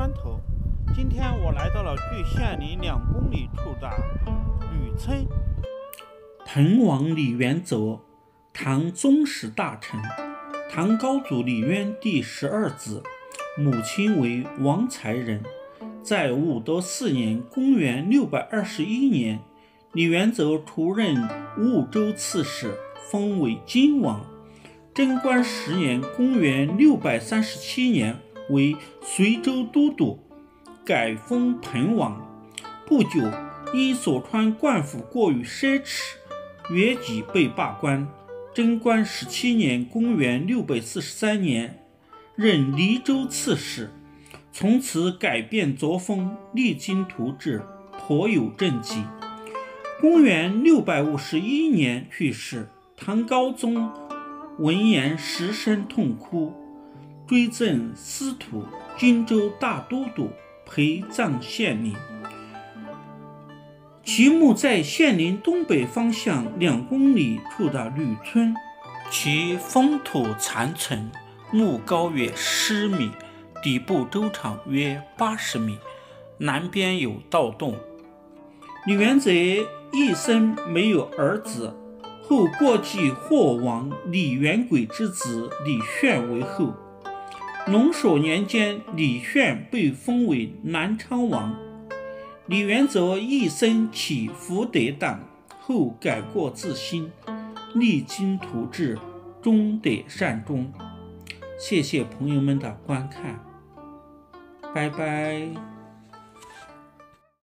砖头。今天我来到了距县里2公里处的吕村。 滕王李元泽，唐宗室大臣，唐高祖李渊第12子，母亲为王才人。在武德4年公元621年，李元泽出任婺州刺史，封为荆王。贞观10年公元637年为随州都督，改封彭王。不久，因所穿官服过于奢侈，越级被罢官。贞观17年公元643年任黎州刺史，从此改变作风，励精图治，颇有政绩。公元651年去世。唐高宗闻言失声痛哭，追赠司徒、荆州大都督、陪葬县令。其墓在县陵东北方向2公里处的吕村，其封土残存，墓高约10米，底部周长约80米，南边有盗洞。李元泽一生没有儿子，后过继霍王李元轨之子李炫为后。龙首年间，李炫被封为南昌王。李元泽一生起伏跌宕，后改过自新，励精图治，终得善终。谢谢朋友们的观看，拜拜。